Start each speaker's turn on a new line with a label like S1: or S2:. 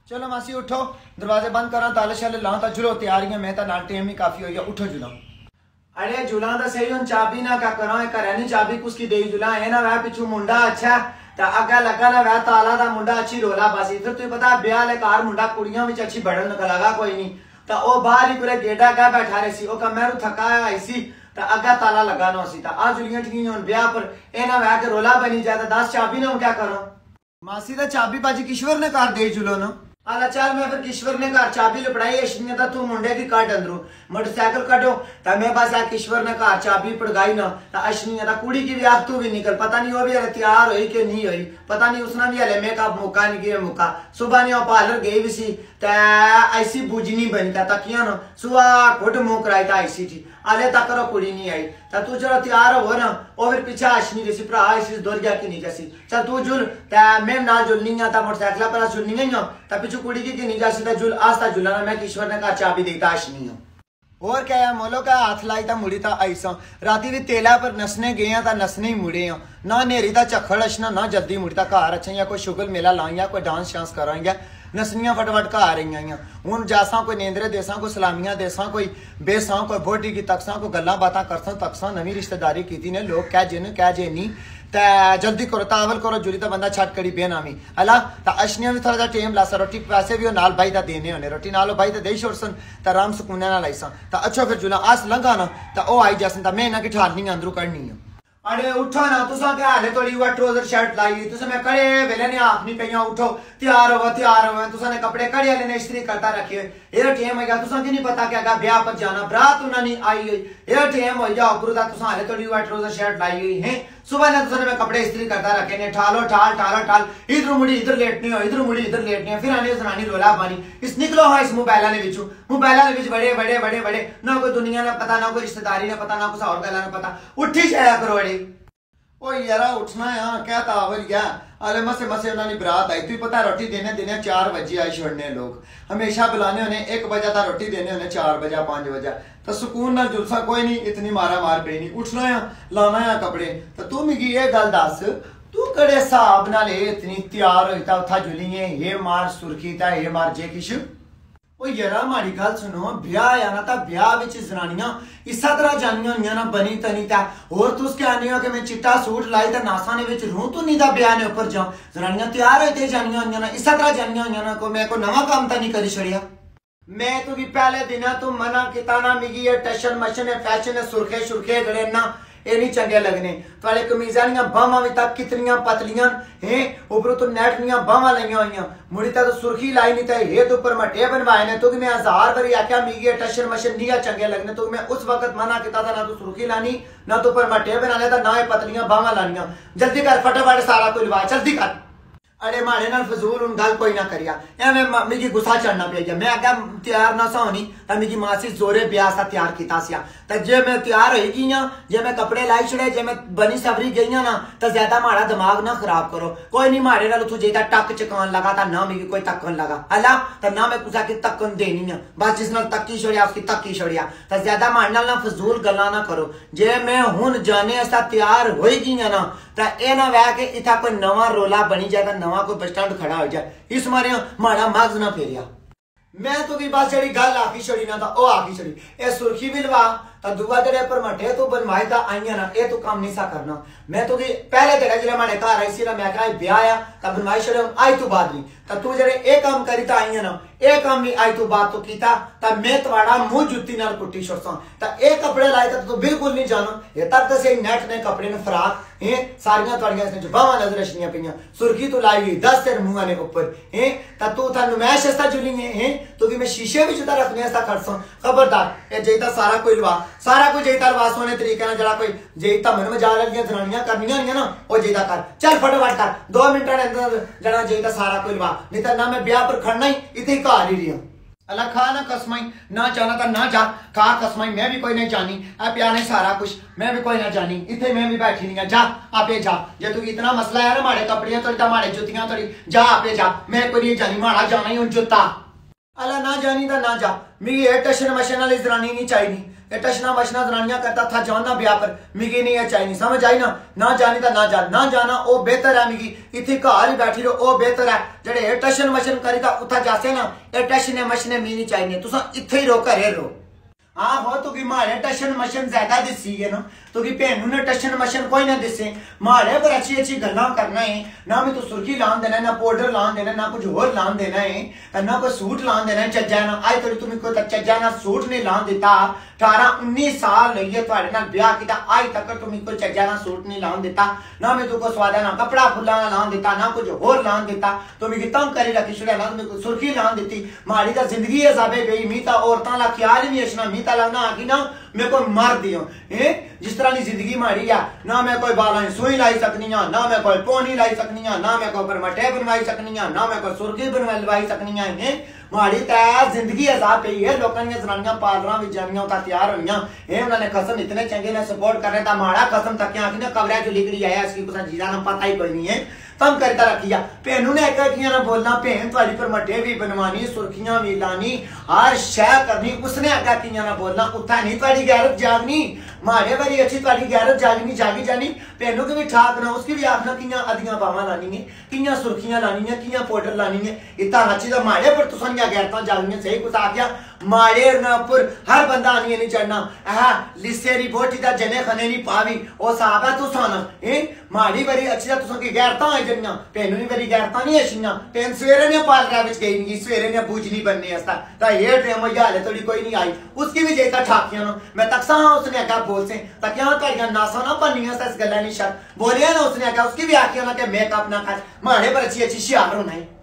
S1: चलो मासी उठो, दरवाजे बंद करा, ताले शाले लाओ, ता जुलो तैयारियां मैं ता नाल टाइम ही काफी हो गया। उठो जुला। अरे जुला दा सही हुन चाबी ना का करा घरै नी चाबी कुसकी देई जुला है ना वह पिछू मुंडा अच्छा ता अग्गा लगा ना वह ताला दा मुंडा अच्छी रोला बासी। फिर तुझे पता ब्याह ले कार मुंडा कुड़ियां विच अच्छी बढ़न लगा कोई नहीं ता ओ बाहर ही पूरे गेडा का बैठा रहे सी। ओ का मैरू थका आई सी ता अग्गा ताला लगा ना सी ता आ जुलियां ठगी हुन ब्याह पर ए ना वह के रोला बनी जाए ता 10 चाबी ना क्या करो। मासी दा चाबी बाजी किश्वर ने कार दे जुलो ना। आला चल मैं फिर किश्वर ने घर चाबी लपड़ाई अश्विनी था तू मुंडे की काट अंदरू मोटरसाइकिल काटो ता मैं पास आ किश्वर ने घर चाबी पड़गाई ना ता अश्विनी था कुड़ी की भी आप तू भी निकल पता नहीं वो भी हले तैयार हुई कि नहीं हुई पता नहीं उसने भी हले मेकअप मुका नहीं किया मुका सुबह ने पार्लर गई भी सी ता ऐसी बुझनी बनी था तकिया ना सुबह घुट मुंह कराई था ऐसी थी आले तक कुड़ी नहीं आई ता तू जरा तैयार हो ना और फिर पीछे अश्विनी जैसी भरा ऐसी दौड़ गया कि नहीं जैसी चल तू जुल ता मैं नाल जुलनी था मोटरसाइकिल पर जुलनी नहीं ता पीछे कुड़ी की नहीं जा सीधा जुल आस्ता जुलाना मैं किश्वर ने का चाबी देता अश्विनी और क्या है मोलो का हाथ लाई था मुड़ी था ऐसा राती भी तेला पर नसने गए ता नसने ही मुड़े हैं ना नेरी था चखड़ अशना ना जल्दी मुड़ी था घर अच्छा या कोई शुगल मेला लाइया कोई डांस शांस कराइया नसनियां फटफट घर रही हूँ जासा कोई नेंदरे देसा कोई सलामियां देसा कोई बेसा कोई बोटी की तकसा कोई गल्ला बात करसा तकसा नवी रिश्तेदारी की ने लोग कह जे कह जे नहीं ते जल्दी करो तावल करो जुली तो बंदा छट कड़ी बेनामी अला ता अशनिया भी थोड़ा टाइम लासा रोटी पैसे भी नाल भाई दा देने होने रोटी नालो भाई दा दे छोड़सन ता राम सुकून ना लाइसा ता अच्छा फिर जुला आस लंघा ना ता ओ आई जासन ता मैं ना की ठालनी अंदरू करनी है। अरे उठो ना तुसा क्या हाले थोड़ी हुआ ट्राउजर शर्ट लाई तुसा मैं कड़े वेले ने आप नहीं पईया उठो तैयार हो तुसा ने कपड़े कड़े वाले ने इस्त्री करता रखे ये टाइम है तुसा की नहीं पता कि अगर ब्याह पर जाना बरात उन्हें नहीं आई हुई ये टाइम हो जाओ गुरुदा तुसा हाले थोड़ी हुआ ट्राउजर शर्ट लाई हुई है सुबह ने तुसा ने मैं कपड़े इस्त्री करता रखे ने ठालो ठाल ठालो ठाल इधर मुड़ी इधर लेटनी हो इधर मुड़ी इधर लेटनी है फिर आने जनानी रोला पानी इस निकलो है इस मोबाइल ने बिचू मोबाइल ने बिच बड़े बड़े बड़े बड़े ना कोई दुनिया ने पता ना कोई रिश्तेदारी ने पता ना कुछ और गला ने पता उठी जाया करो बड़ी ओ यारा उठना है क्या तावल गया अरे मसे मसे उन्होंने बरात आई तुझे पता रोटी देने देने 4 बजे आए छोड़ने लोग हमेशा बुलाने होने 1 बजे था रोटी देने होने 4 बजे 5 बजे तो सुकून ना जुलसा कोई नहीं इतनी मारा मार पे नहीं उठना है लाना है कपड़े तो तू मिगी ये गल दस तू कड़े हिसाब नाल इतनी तैयार होता उथा जुली है ये मार सुर्खी था ये मार जे किश ओ यारा माड़ी गल सुनो ब्याह आया ना ता ब्याह विच जनानियां इसा तरह जानियां होनियां ना बनी तनी ता और तू उसके आनी हो कि मैं चिट्टा सूट लाई ता नासा ने विच रूं तू नहीं दा ब्याह ने ऊपर जाऊं जनानियां तैयार होते जानियां होनियां ना इसा तरह जानियां होनियां ना को मैं को नवा काम ता नहीं करी छड़िया मैं तो भी पहले दिन तू मना किता ना मिगी ये टशन मशन फैशन सुरखे सुरखे गड़े ना ये नहीं चंगे लगने थोड़े कमीजा बाहवां भी तक कितनियां पतलियां हैं ऊपर तो नेट नियां बाहवां लईयां होईयां मुड़ी तो सुर्खी लाई नहीं ता ये तो ऊपर मटे बनवाए ने तो कि मैं 1000 बारी आख्या मिगी टशन मशन नहीं चंगे लगने तो मैं उस वक्त मना किया था ना तो सुर्खी लानी ना तो ऊपर मटे बनाने था ना ये पतलियां बाहवां लानियां जल्दी कर फटाफट सारा कोई लवा जल्दी कर। अरे माड़े नाल फजूल उन गल कोई ना करिया एवें मिगी गुस्सा चढ़ना पिया मैं आख्या तैयार ना सा होनी ता मिगी मासी जोरे ब्याह सा तैयार किया सिया ता जे मैं तैयार होई गई जे मैं कपड़े लाई छड़े जे मैं बनी सबरी गई ना ता ज्यादा माड़ा दिमाग ना खराब करो कोई नहीं माड़े नाल उथों जेता टक चकान लगा ता ना मिगी कोई तक्कन लगा हला ता ना मैं कुसा की तक्कन देनी है बस जिस नाल तक्की छड़िया उसकी तक्की छड़िया ता ज्यादा माड़े नाल ना फजूल गल्लां ना करो जे मैं हुन जाने ऐसा तैयार होई गई ना ता ए ना वह के इथा कोई नवा रोला बनी जाए नवा कोई बस स्टैंड खड़ा हो जाए इस मारे माड़ा मगज ना फेरिया मैं तो भी बस जड़ी गल आखी छड़ी ना ता ओ आखी छड़ी ए सुर्खी भी लवा ता दुआ तेरे पर मठे तो बनवाए ता आईया ना ए तो काम नहीं सा करना मैं तो कि पहले तेरे जरा माड़े घर आई सी ना मैं कहा ब्याह आ ता बनवाई छड़े आई तो बाद नहीं ता तू जरे ए काम करी ता आईया ना ए काम नहीं आई तो बात तो कीता ता मैं तुम्हारा मुंह जुत्ती नाल कुट्टी छोड़सा ता ए कपड़े लाए ता तू बिल्कुल नहीं जानो ये तब तो से नेट ने कपड़े ने फराक हैं सारियां तोड़ियां इसने बावा नजर रशनियां पियां सुर्खी तो लाई हुई 10 तेरे मुंह ने ऊपर हैं ता तू था नुमाइश ऐसा जुली हैं तो भी मैं शीशे भी जुदा रखने ऐसा खड़सा खबरदार ए जेता सारा कोई लवा सारा कुछ जेता लवा सोने तरीके ना जरा कोई जेता मन में जा लगियां जनानियां करनियां नहीं ना ओ जेता कर चल फटाफट कर 2 मिनट ने अंदर जरा जेता सारा कोई लवा नहीं तो ना मैं ब्याह पर खड़ना ही इथे घर ही रही अल्लाह खा ना कसमाई ना जाना था ना जा खा कसमाई मैं भी कोई नहीं जानी अब प्याने सारा कुछ मैं भी कोई ना जानी इथे मैं भी बैठी नहीं जा आपे जा जे तू इतना मसला है ना माड़े कपड़ियां थोड़ी माड़े जुतियां थोड़ी जा आपे जा मैं कोई नहीं जानी माड़ा जाना ही उन जुता अल्लाह ना जानी था ना जा मिगी ये टशन मशन वाली जनानी नहीं चाहिए ये टशना वशना जनानियां करता था जाना ब्याह पर मिगी नहीं है चाहिए समझ आई ना जानी तो ना जाना ओ बेहतर है मिगी इतने घर ही बैठी रहो ओ बेहतर है जेडे टशन वशन करी ता उथा जासे ना ये टशने मशने मी नहीं चाहिए तुसा इत्थे ही रहो घरे रहो हाँ हो तुकी मारे टशन मशन ज्यादा दिसी है ना तुकी भैनू ने टशन मशन कोई ना दिसे मारे पर अच्छी अच्छी गल्ला करना है ना मैं तो सुर्खी लान देना ना पाउडर लान देना ना कुछ और लान देना है ना कोई सूट लान देना है चज्जा ना आज तक तुम्हें कोई चज्जा ना सूट नहीं लान देता 18-19 साल लइए तुहाडे नाल ब्याह कीता आज तक तुम्हें कोई चज्जा ना सूट नहीं लान देता ना मैं तुको स्वादा ना कपड़ा फुला लान देता ना कुछ और लान देता तो मैं तंग करी रखी छुड़ा ना तुम्हें कोई सुर्खी लान देती मारी तो जिंदगी हिसाबे गई मी ता औरतां ला ख्याल नहीं अचना मी ता लगना आखी ना मैं कोई मर दियो जिस तरह की जिंदगी मारी है ना मैं कोई बाला सुई लाई सकनी ना मैं कोई पोनी लाई सकनी ना मैं कोई परमटे बनवाई सकनी ना मैं कोई सुर्खी बनवाई सकनी है माड़ी तय जिंदगी अजाब पई है लोगों ने जनानियां पार्लर में जानियां उता तैयार होइयां उन्होंने कसम इतने चंगे ने सपोर्ट कर रहे था माड़ा कसम तक क्या आखी ना कवरे जो लिख रही है इसकी कुछ जीजा ना पता ही कोई नहीं है तंग करता रखिया भैनू ने एक ना बोलना भैन थोड़ी परमटे भी बनवानी सुर्खियां भी लानी हर शह करनी उसने अग्गा किया ना बोलना उथा नहीं थोड़ी गैरत जागनी मारे बारी अच्छी थोड़ी गैरत जागी जानी भैनू की भी ठाक ना उसकी भी आखना किया अदियां बावां लानी है किया सुर्खियां लानी है किया पाउडर लानी है इतना अच्छी तो मारे पर तुसा गैरतां जागनियां सही कुछ आख्या मारे पर हर बंदा आनी नहीं चढ़ना लिसेरी बोटी दा जने खने नहीं पावी ओ साहब है तुसा ना माड़ी बड़ी अच्छी तुसा की गैरतां आई जनियां भैनू नी बड़ी गैरतां नहीं अछियां भैन सवेरे ने पालरा विच गई नहीं सवेरे ने बूझनी बनने अस्ता ता ये ड्रेम याले थोड़ी कोई नहीं आई उसकी भी जेता ठाकियां ना मैं तकसा उसने आगा बोल से तकियां तड़ियां नासा ना पन्नियां इस गल्ला नहीं शक बोलिया ना उसने आगा उसकी भी आखियां ना कि मेकअप ना कर मारे पर अच्छी अच्छी शियार होना है